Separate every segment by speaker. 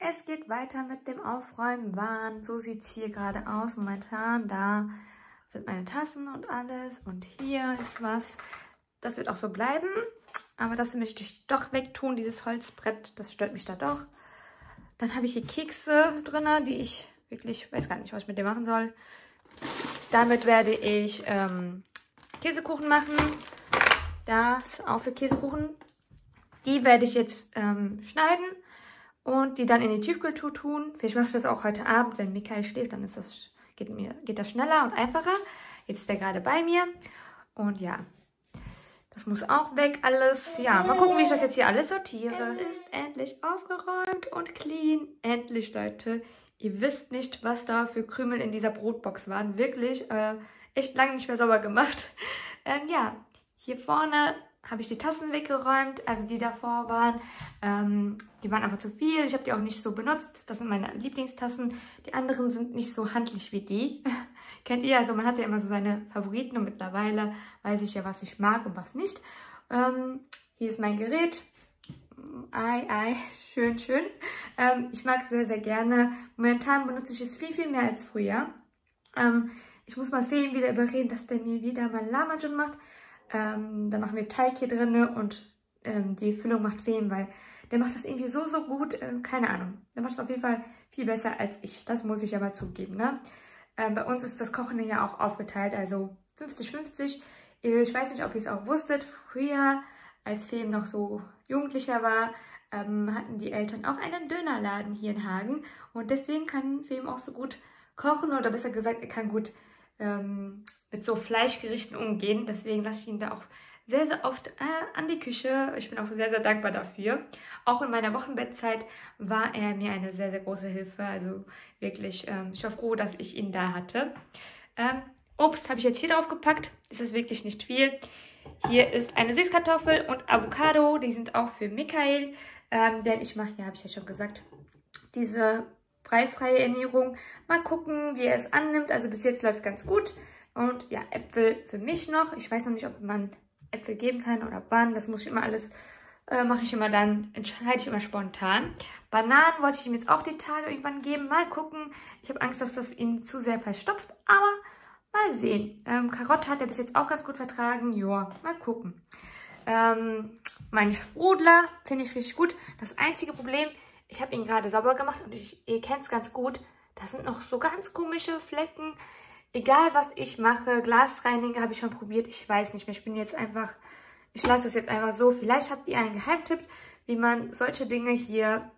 Speaker 1: Es geht weiter mit dem Aufräumen. So sieht es hier gerade aus momentan. Da sind meine Tassen und alles. Und hier ist was. Das wird auch so bleiben. Aber das möchte ich doch wegtun, dieses Holzbrett. Das stört mich da doch. Dann habe ich hier Kekse drin, die ich wirklich, weiß gar nicht, was ich mit denen machen soll. Damit werde ich Käsekuchen machen. Das auch für Käsekuchen. Die werde ich jetzt schneiden und die dann in die Tiefkühltruhe tun. Vielleicht mache ich das auch heute Abend, wenn Michael schläft, dann ist das, geht das schneller und einfacher. Jetzt ist er gerade bei mir und ja, das muss auch weg alles. Ja, mal gucken, wie ich das jetzt hier alles sortiere. Es ist endlich aufgeräumt und clean. Endlich, Leute. Ihr wisst nicht, was da für Krümel in dieser Brotbox waren. Wirklich, echt lange nicht mehr sauber gemacht. Ja, hier vorne habe ich die Tassen weggeräumt, also die davor waren. Die waren einfach zu viel. Ich habe die auch nicht so benutzt. Das sind meine Lieblingstassen. Die anderen sind nicht so handlich wie die. Kennt ihr? Also man hat ja immer so seine Favoriten und mittlerweile weiß ich ja, was ich mag und was nicht. Hier ist mein Gerät. Schön, schön. Ich mag es sehr, sehr gerne. Momentan benutze ich es viel, viel mehr als früher. Ich muss mal Feen wieder überreden, dass der mir wieder mal Lahmacun macht. Dann machen wir Teig hier drin und die Füllung macht Feen, weil der macht das irgendwie so, so gut. Keine Ahnung. Der macht es auf jeden Fall viel besser als ich. Das muss ich aber zugeben, ne? Bei uns ist das Kochen ja auch aufgeteilt, also 50-50. Ich weiß nicht, ob ihr es auch wusstet. Früher, als Feen noch so jugendlicher war, hatten die Eltern auch einen Dönerladen hier in Hagen. Und deswegen kann Feen auch so gut kochen oder besser gesagt, er kann gut mit so Fleischgerichten umgehen. Deswegen lasse ich ihn da auch sehr, sehr oft an die Küche. Ich bin auch sehr, sehr dankbar dafür. Auch in meiner Wochenbettzeit war er mir eine sehr, sehr große Hilfe. Also wirklich, ich war froh, dass ich ihn da hatte. Obst habe ich jetzt hier drauf gepackt. Das ist wirklich nicht viel. Hier ist eine Süßkartoffel und Avocado. Die sind auch für Michael. Denn ich mache, ja, habe ich ja schon gesagt, diese breifreie Ernährung. Mal gucken, wie er es annimmt. Also bis jetzt läuft es ganz gut. Und ja, Äpfel für mich noch. Ich weiß noch nicht, ob man Äpfel geben kann oder wann. Das muss ich immer alles, mache ich immer dann, entscheide ich immer spontan. Bananen wollte ich ihm jetzt auch die Tage irgendwann geben. Mal gucken. Ich habe Angst, dass das ihn zu sehr verstopft. Aber mal sehen. Karotte hat er bis jetzt auch ganz gut vertragen. Joa, mal gucken. Mein Sprudler finde ich richtig gut. Das einzige Problem, ich habe ihn gerade sauber gemacht und ihr kennt es ganz gut. Da sind noch so ganz komische Flecken. Egal, was ich mache, Glasreiniger habe ich schon probiert. Ich weiß nicht mehr. Ich lasse es jetzt einfach so. Vielleicht habt ihr einen Geheimtipp, wie man solche Dinge hier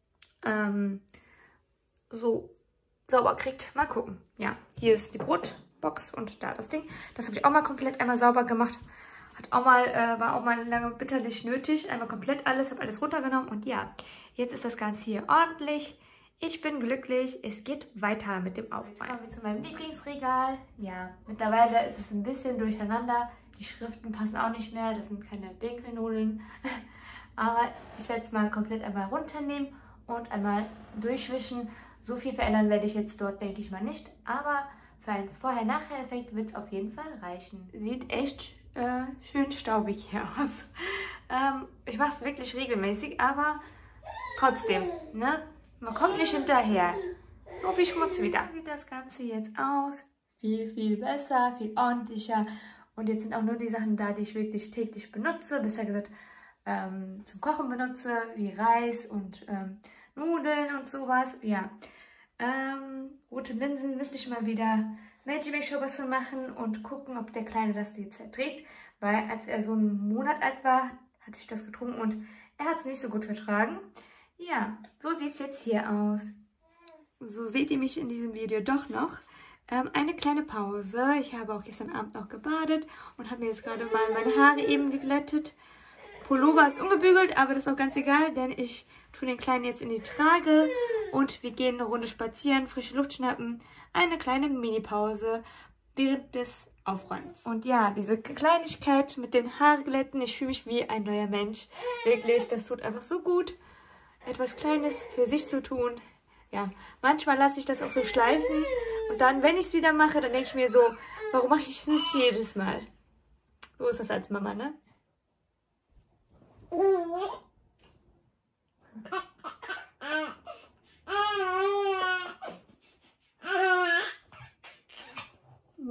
Speaker 1: so sauber kriegt. Mal gucken. Ja, hier ist die Brotbox und da das Ding. Das habe ich auch mal komplett einmal sauber gemacht. War auch mal lange bitterlich nötig. Einmal komplett alles, habe alles runtergenommen und ja, jetzt ist das Ganze hier ordentlich. Ich bin glücklich. Es geht weiter mit dem Aufräumen. Jetzt kommen wir zu meinem Lieblingsregal. Ja, mittlerweile ist es ein bisschen durcheinander. Die Schriften passen auch nicht mehr. Das sind keine Dinkelnudeln. Aber ich werde es mal komplett einmal runternehmen und einmal durchwischen. So viel verändern werde ich jetzt dort, denke ich mal, nicht. Aber für einen Vorher-Nachher-Effekt wird es auf jeden Fall reichen. Sieht echt schön staubig hier aus. Ich mache es wirklich regelmäßig, aber trotzdem, ne? Man kommt nicht hinterher. So viel Schmutz wieder. Wie sieht das Ganze jetzt aus? Viel, viel besser, viel ordentlicher. Und jetzt sind auch nur die Sachen da, die ich wirklich täglich benutze. Besser gesagt, zum Kochen benutze, wie Reis und Nudeln und sowas. Ja. Rote Linsen müsste ich mal wieder Magic-Make-Show machen und gucken, ob der Kleine das jetzt erträgt. Weil als er so einen Monat alt war, hatte ich das getrunken und er hat es nicht so gut vertragen. Ja, so sieht es jetzt hier aus. So seht ihr mich in diesem Video doch noch. Eine kleine Pause. Ich habe auch gestern Abend noch gebadet und habe mir jetzt gerade mal meine Haare eben geglättet. Pullover ist ungebügelt, aber das ist auch ganz egal, denn ich tue den Kleinen jetzt in die Trage und wir gehen eine Runde spazieren, frische Luft schnappen. Eine kleine Mini-Pause während des Aufräumens. Und ja, diese Kleinigkeit mit den Haarglätten, ich fühle mich wie ein neuer Mensch. Wirklich, das tut einfach so gut, etwas Kleines für sich zu tun. Ja, manchmal lasse ich das auch so schleifen und dann, wenn ich es wieder mache, dann denke ich mir so, warum mache ich es nicht jedes Mal? So ist das als Mama, ne?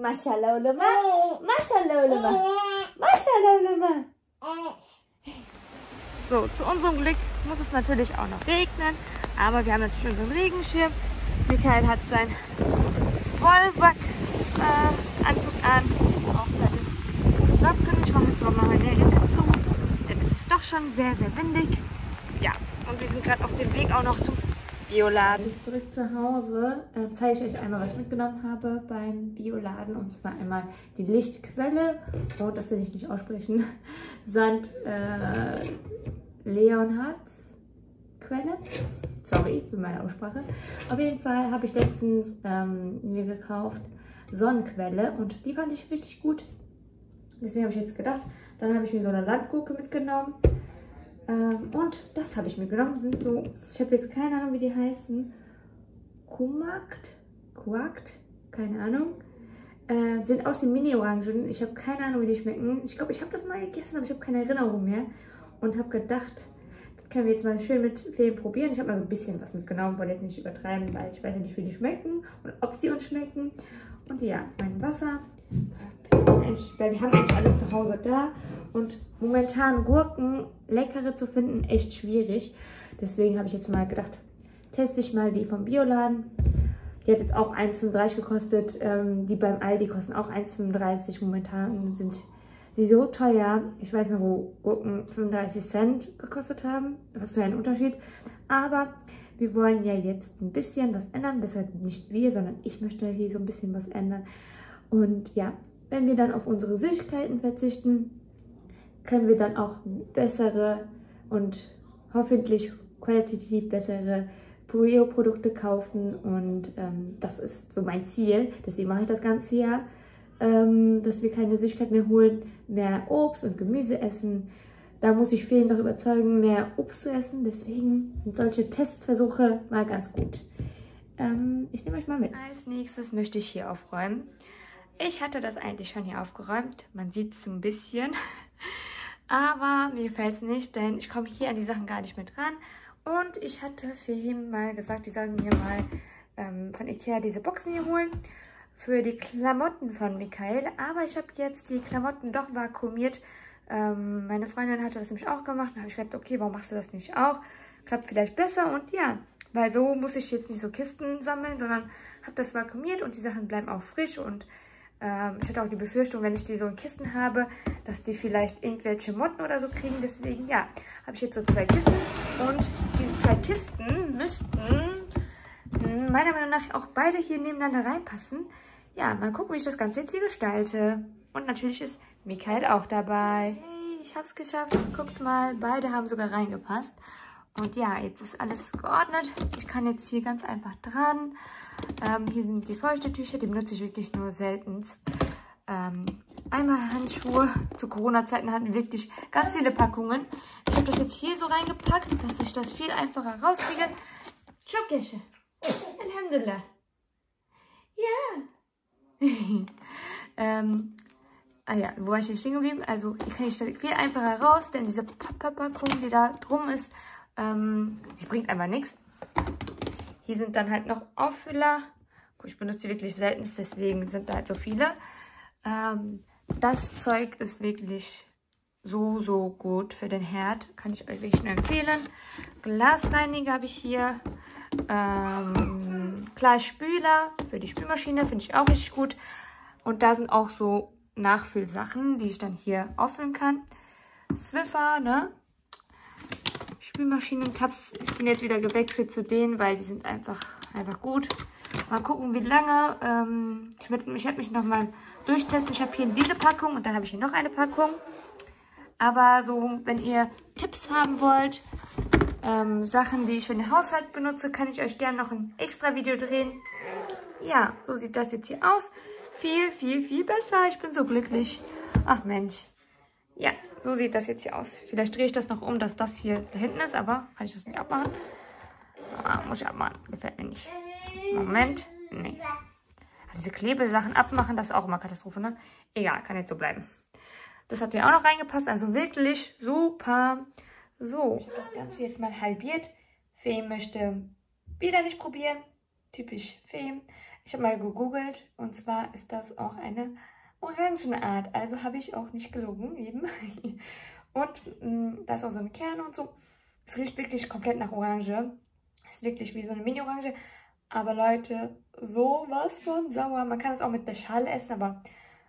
Speaker 1: Maschallah, Ulema. Maschallah, Ulema. Maschallah, Ulema. So, zu unserem Glück muss es natürlich auch noch regnen. Aber wir haben natürlich unseren Regenschirm. Michael hat seinen Wollwack-Anzug an. Auch seine Socken. Ich mache jetzt mal meine Jacke zu. Denn es ist doch schon sehr, sehr windig. Ja, und wir sind gerade auf dem Weg auch noch zum Bioladen. Zurück zu Hause zeige ich euch einmal, was ich mitgenommen habe beim Bioladen. Und zwar einmal die Lichtquelle. Oh, das will ich nicht aussprechen. Leonhards-Quelle. Sorry für meine Aussprache. Auf jeden Fall habe ich letztens mir gekauft Sonnenquelle. Und die fand ich richtig gut. Deswegen habe ich jetzt gedacht, dann habe ich mir so eine Landgurke mitgenommen. Und das habe ich mitgenommen. Sind so, ich habe jetzt keine Ahnung, wie die heißen. Kuakt, keine Ahnung. Sind aus den Mini-Orangen. Ich habe keine Ahnung, wie die schmecken. Ich glaube, ich habe das mal gegessen, aber ich habe keine Erinnerung mehr. Und habe gedacht, das können wir jetzt mal schön mit Feen probieren. Ich habe mal so ein bisschen was mitgenommen, wollte jetzt nicht übertreiben, weil ich weiß ja nicht, wie die schmecken und ob sie uns schmecken. Und ja, mein Wasser. Weil wir haben eigentlich alles zu Hause da und momentan Gurken, leckere zu finden, echt schwierig. Deswegen habe ich jetzt mal gedacht, teste ich mal die vom Bioladen. Die hat jetzt auch 1,35 gekostet. Die beim Aldi kosten auch 1,35. Momentan sind sie so teuer. Ich weiß noch, wo Gurken 35 Cent gekostet haben. Was für ein Unterschied. Aber wir wollen ja jetzt ein bisschen was ändern. Deshalb nicht wir, sondern ich möchte hier so ein bisschen was ändern. Und ja, wenn wir dann auf unsere Süßigkeiten verzichten, können wir dann auch bessere und hoffentlich qualitativ bessere Bio-Produkte kaufen. Und das ist so mein Ziel. Deswegen mache ich das ganze Jahr, dass wir keine Süßigkeiten mehr holen, mehr Obst und Gemüse essen. Da muss ich vielen doch überzeugen, mehr Obst zu essen. Deswegen sind solche Testversuche mal ganz gut. Ich nehme euch mal mit. Als nächstes möchte ich hier aufräumen. Ich hatte das eigentlich schon hier aufgeräumt. Man sieht es so ein bisschen. Aber mir gefällt es nicht, denn ich komme hier an die Sachen gar nicht mit ran. Und ich hatte für ihn mal gesagt, die sollen mir mal von Ikea diese Boxen hier holen. Für die Klamotten von Michael. Aber ich habe jetzt die Klamotten doch vakuumiert. Meine Freundin hatte das nämlich auch gemacht. Da habe ich gedacht, okay, warum machst du das nicht auch? Klappt vielleicht besser. Und ja, weil so muss ich jetzt nicht so Kisten sammeln, sondern habe das vakuumiert und die Sachen bleiben auch frisch. Und ich hatte auch die Befürchtung, wenn ich die so in Kisten habe, dass die vielleicht irgendwelche Motten oder so kriegen. Deswegen, ja, habe ich jetzt so 2 Kisten. Und diese 2 Kisten müssten meiner Meinung nach auch beide hier nebeneinander reinpassen. Ja, mal gucken, wie ich das Ganze jetzt hier gestalte. Und natürlich ist Michael auch dabei. Hey, ich habe es geschafft. Guckt mal, beide haben sogar reingepasst. Und ja, jetzt ist alles geordnet. Ich kann jetzt hier ganz einfach dran. Hier sind die Feuchtetücher, die benutze ich wirklich nur seltenst. Einmal Handschuhe. Zu Corona-Zeiten hatten wir wirklich ganz viele Packungen. Ich habe das jetzt hier so reingepackt, dass ich das viel einfacher rauskriege. Schokesche. Alhamdulillah. Ja. Ja, wo war ich jetzt stehen geblieben? Also hier kriege ich das viel einfacher raus, denn diese Packung, die da drum ist, die bringt einfach nichts. Hier sind dann halt noch Auffüller. Ich benutze die wirklich selten, deswegen sind da halt so viele. Das Zeug ist wirklich so gut für den Herd. Kann ich euch wirklich nur empfehlen. Glasreiniger habe ich hier. Glasspüler für die Spülmaschine, finde ich auch richtig gut. Und da sind auch so Nachfüllsachen, die ich dann hier auffüllen kann. Swiffer, ne? Spülmaschinen-Tabs. Ich bin jetzt wieder gewechselt zu denen, weil die sind einfach gut. Mal gucken, wie lange. Ich werde mich nochmal durchtesten. Ich habe hier diese Packung und dann habe ich hier noch eine Packung. Aber so, wenn ihr Tipps haben wollt, Sachen, die ich für den Haushalt benutze, kann ich euch gerne noch ein extra Video drehen. Ja, so sieht das jetzt hier aus. Viel besser. Ich bin so glücklich. Ach Mensch. Ja, so sieht das jetzt hier aus. Vielleicht drehe ich das noch um, dass das hier da hinten ist, aber kann ich das nicht abmachen? Ah, muss ich abmachen. Gefällt mir nicht. Moment. Nee. Diese Klebesachen abmachen, das ist auch immer Katastrophe, ne? Egal, kann jetzt so bleiben. Das hat hier auch noch reingepasst. Also wirklich super. So, ich habe das Ganze jetzt mal halbiert. Fee möchte wieder nicht probieren. Typisch Fee. Ich habe mal gegoogelt und zwar ist das auch eine Orangenart. Also habe ich auch nicht gelogen eben. Und da ist auch so ein Kern und so. Es riecht wirklich komplett nach Orange. Ist wirklich wie so eine Mini-Orange. Aber Leute, sowas von sauer. Man kann es auch mit der Schale essen, aber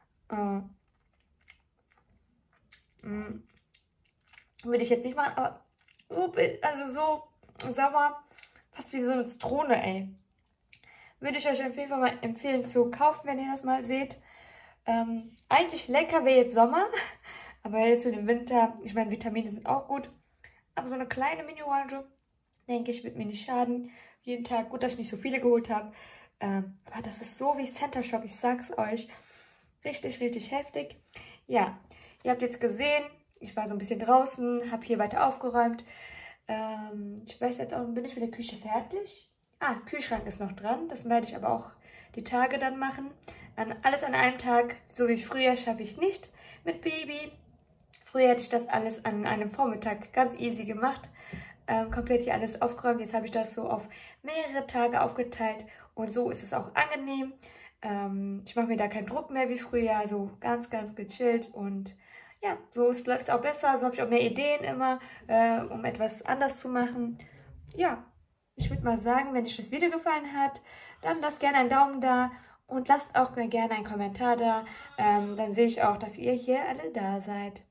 Speaker 1: würde ich jetzt nicht machen. Aber so, also so sauer, fast wie so eine Zitrone, ey. Würde ich euch auf jeden Fall mal empfehlen zu kaufen, wenn ihr das mal seht. Eigentlich lecker wäre jetzt Sommer, aber jetzt für den Winter, ich meine, Vitamine sind auch gut. Aber so eine kleine Mini-Orange, denke ich, wird mir nicht schaden. Jeden Tag, gut, dass ich nicht so viele geholt habe. Aber das ist so wie Center Shock, ich sag's euch. Richtig, richtig heftig. Ja, ihr habt jetzt gesehen, ich war so ein bisschen draußen, habe hier weiter aufgeräumt. Ich weiß jetzt auch, bin ich mit der Küche fertig? Kühlschrank ist noch dran, das werde ich aber auch die Tage dann machen. Alles an einem Tag, so wie früher, schaffe ich nicht mit Baby. Früher hätte ich das alles an einem Vormittag ganz easy gemacht. Komplett hier alles aufgeräumt. Jetzt habe ich das so auf mehrere Tage aufgeteilt und so ist es auch angenehm. Ich mache mir da keinen Druck mehr wie früher, also ganz, ganz gechillt und ja, so läuft es auch besser. So habe ich auch mehr Ideen immer, um etwas anders zu machen. Ja, ich würde mal sagen, wenn euch das Video gefallen hat, dann lasst gerne einen Daumen da und lasst auch gerne einen Kommentar da. Dann sehe ich auch, dass ihr hier alle da seid.